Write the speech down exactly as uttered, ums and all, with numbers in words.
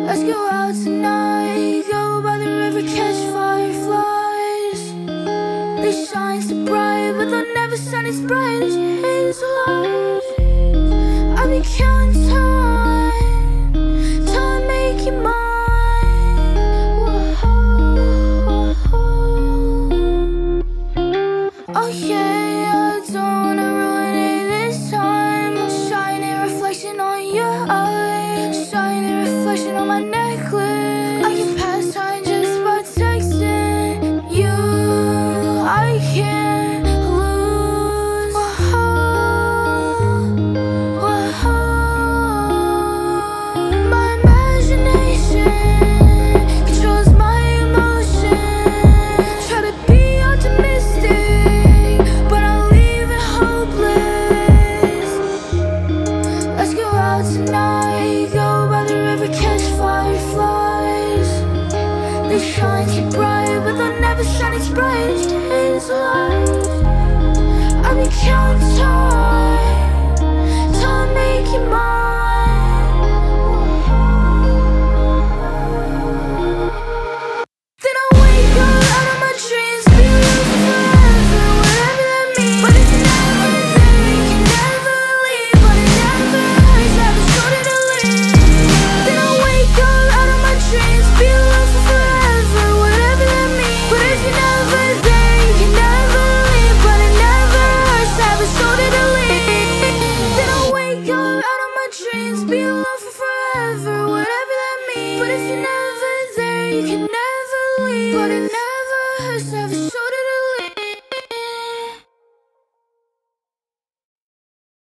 Let's go out tonight, go by the river, catch fireflies. They shine so bright, but they'll never shine as bright as your hazel eyes. I've been counting time, time make you mine. Whoa, whoa. Oh yeah, I don't wanna ruin it this time. Shining reflection on your eyes, shining reflection on my necklace. I can pass time just by texting you. I can't lose. Whoa, whoa. My imagination controls my emotions. Try to be optimistic, but I'm leaving hopeless. Let's go out tonight, go by the river, catch fireflies. They shine so bright, but they'll never shine as bright as your hazel eyes. I've been counting time, time make you mine. Then I wake up out of my dreams, be with you forever, whatever that means. But it's never there, you can never leave, but it never hurts, have a shoulder to lean. Then I wake up out of my dreams, be with you forever, whatever that means. But if you're never there, you can never leave, but it never hurts, have a shoulder to lean. Then I wake up out of my dreams, be with